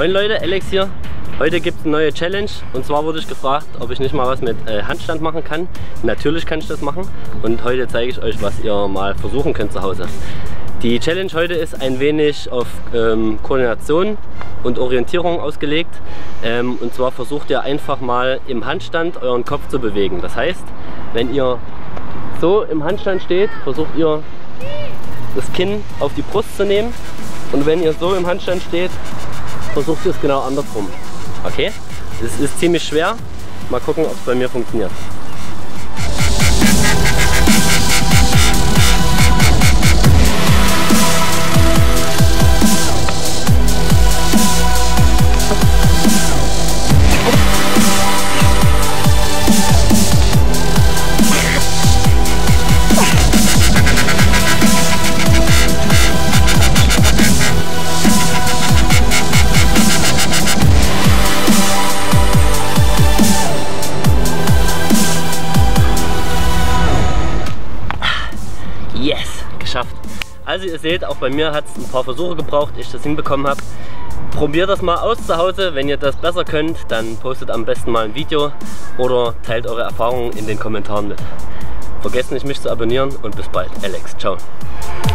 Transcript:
Moin Leute, Alex hier. Heute gibt es eine neue Challenge und zwar wurde ich gefragt, ob ich nicht mal was mit Handstand machen kann. Natürlich kann ich das machen und heute zeige ich euch, was ihr mal versuchen könnt zu Hause. Die Challenge heute ist ein wenig auf Koordination und Orientierung ausgelegt. Und zwar versucht ihr einfach mal im Handstand euren Kopf zu bewegen. Das heißt, wenn ihr so im Handstand steht, versucht ihr das Kinn auf die Brust zu nehmen. Und wenn ihr so im Handstand steht, versucht ihr es genau andersrum. Okay? Es ist ziemlich schwer. Mal gucken, ob es bei mir funktioniert. Yes, geschafft. Also ihr seht, auch bei mir hat es ein paar Versuche gebraucht, ich das hinbekommen habe. Probiert das mal aus zu Hause. Wenn ihr das besser könnt, dann postet am besten mal ein Video oder teilt eure Erfahrungen in den Kommentaren mit. Vergesst nicht, mich zu abonnieren und bis bald. Alex, ciao.